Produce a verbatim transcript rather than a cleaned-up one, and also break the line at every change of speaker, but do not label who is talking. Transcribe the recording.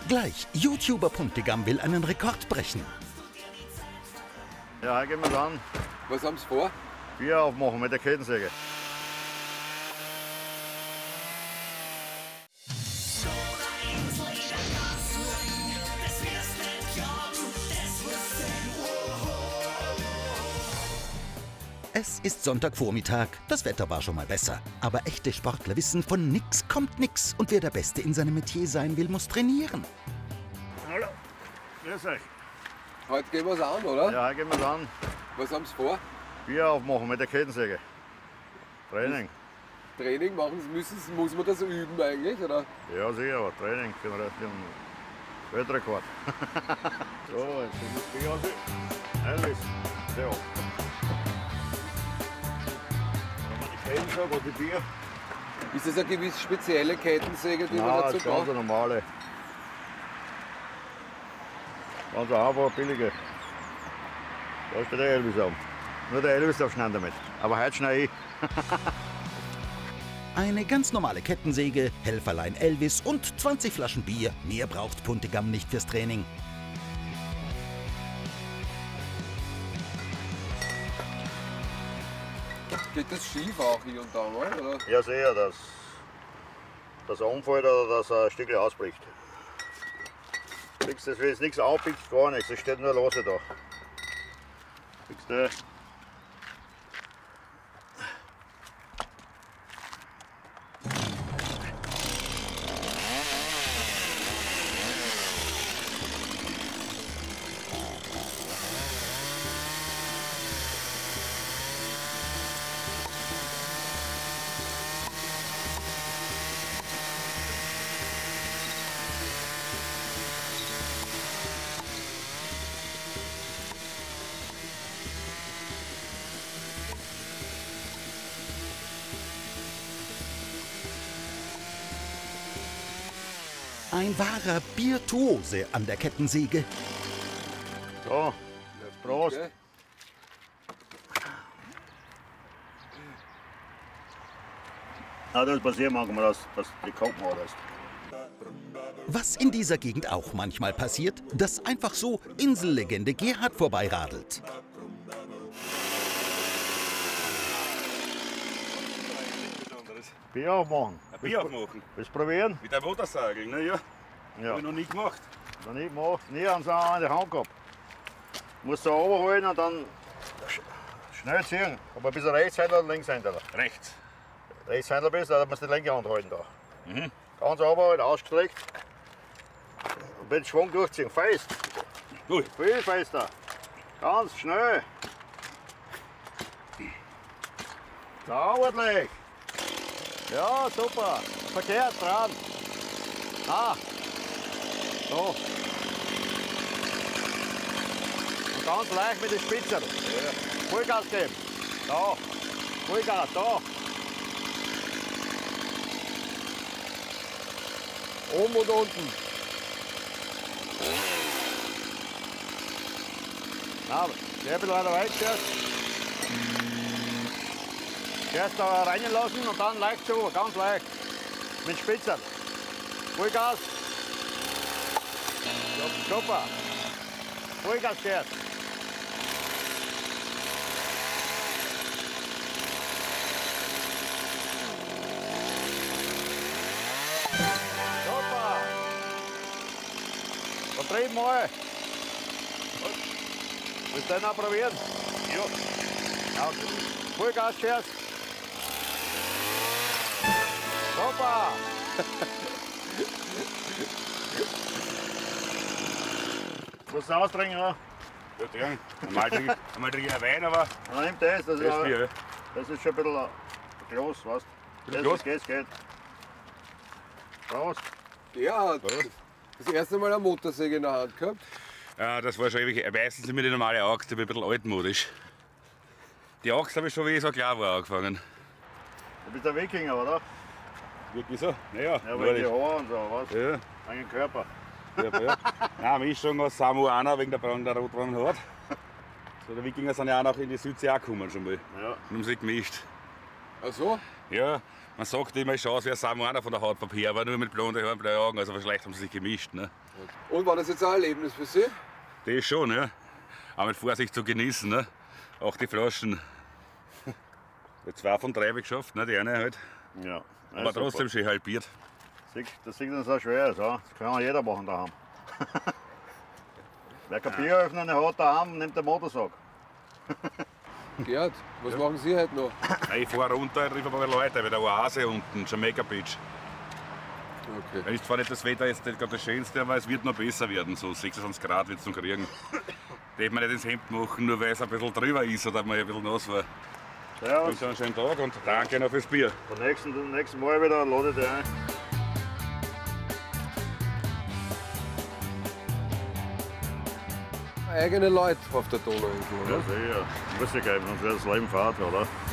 Gleich, YouTuber Puntigam will einen Rekord brechen.
Ja, gehen wir an.
Was haben Sie vor?
Bier aufmachen mit der Kettensäge.
Es ist Sonntagvormittag, das Wetter war schon mal besser. Aber echte Sportler wissen, von nix kommt nix. Und wer der Beste in seinem Metier sein will, muss trainieren.
Hallo, grüß euch.
Heute gehen wir es an, oder?
Ja, gehen wir an.
Was haben Sie vor?
Bier aufmachen mit der Kettensäge. Training.
Training machen Sie, müssen Sie, muss man das üben eigentlich, oder?
Ja, sicher, aber Training für den Weltrekord. So, jetzt ist das Bier aus. Elvis. Ja. Kettensäge, die Bier.
Ist das eine gewisse spezielle Kettensäge, die
Nein,
man
das
dazu
ist ganz
braucht?
eine normale. Ganz einfach, billige. Da ist der Elvis am. Nur der Elvis darf schneiden damit. Aber heute schneide ich.
Eine ganz normale Kettensäge, Helferlein Elvis und zwanzig Flaschen Bier. Mehr braucht Puntigam nicht fürs Training.
Geht das schief auch hier und da mal, oder?
Ja, sehr, dass, dass er umfällt oder dass er ein Stückchen ausbricht. Das will jetzt nichts aufpickt, gar nichts. Es steht nur Lose da. Siehst du?
Ein wahrer Virtuose an der Kettensäge.
So, Prost.
Okay.
Ja, das passiert manchmal, dass, dass die Kopf mal ist.
Was in dieser Gegend auch manchmal passiert, dass einfach so Insellegende Gerhard vorbeiradelt.
Bier aufmachen.
Ein Bier aufmachen.
Willst du probieren?
Mit der Motorsäge, ne? Ja.
Ja.
Hab ich noch nie gemacht.
Noch nie gemacht, nie an so an die Hand gehabt. Musst du runterholen und dann sch schnell ziehen. Aber ein bisschen Rechtshändler oder Linkshändler.
Rechts.
Rechtshändler bist, dann musst du die linke Hand halten. Da.
Mhm.
Ganz runterholen, ausgestreckt. Und mit Schwung durchziehen. Fest.
Gut.
Viel fester. Ganz schnell. Sauberlich. Ja, super. Verkehrt dran. Ah. So. Und ganz leicht mit den Spitzen. Ja. Vollgas geben. Da. Vollgas, da. Oben und unten. Na, geh ein bisschen weiter weit zuerst. Zuerst da reinlassen und dann leicht zu, ganz leicht. Mit Spitzen. Vollgas. Super. Vollgas zuerst. Super. Vertrieben mal. Willst du den auch probieren? Ja. Ja. Vollgas zuerst. Super! Musst du ausdrängen, oder?
Ja, drin. Einmal trinke ich, einmal trinke ich einen Wein, aber
Dann nimm das, das,
das
ist,
ist Bier. Ja.
das ist schon ein bisschen groß, weißt du? Das
groß?
ist, geht, geht. Prost!
Ja, das erste Mal eine Motorsäge in der Hand gehabt.
Ja, das war schon ewig. Meistens immer die normale Axt, ich bin ein bisschen altmodisch. Die Axt habe ich schon, wie ich so klar war, angefangen.
Du bist ein Wikinger, oder?
Wirklich so? Naja,
Ja, wegen die Haare und so, weißt du?
Ja.
Wegen dem Körper.
Ja, ja. Nein, Mischung aus Samoaner wegen der braunen der rotbraunen Haut. So, die Wikinger sind ja auch noch in die Südsee auch gekommen schon mal.
Ja.
Und haben sie gemischt.
Ach so?
Ja, Man sagt immer, ich schaue aus wie ein Samoaner von der Hautpapier, aber nur mit blonden Haaren und blauen Augen, also vielleicht haben sie sich gemischt. Ne?
Und war das jetzt auch ein Erlebnis für Sie?
Das ist schon, ja. Aber mit Vorsicht zu genießen. Ne? Auch die Flaschen. Die zwei von drei habe ich geschafft, ne? Die eine halt.
Ja.
Aber trotzdem schön halbiert.
Das sieht uns auch schwer aus. Ja? Das kann auch jeder machen daheim. Wer kein Bieröffner hat daheim, nimmt den Motorsack.
Gerd, was ja. machen Sie heute noch?
Ich fahre runter, treffe ein paar Leute, bei der Oase unten, Jamaica Beach.
Okay.
Ist zwar nicht das Wetter jetzt nicht gerade das Schönste, aber es wird noch besser werden. So sechsundzwanzig Grad wird es noch kriegen. Darf man nicht ins Hemd machen, nur weil es ein bisschen drüber ist oder man ein bisschen nass war.
Ja,
und einen schönen Tag und danke noch fürs Bier.
Beim nächsten, nächsten Mal wieder lade ich dich ein.
Eigene Leute auf der Donauinsel, oder?
Ja, sicher. Muss ja geben, sonst wäre das Leben fad, oder?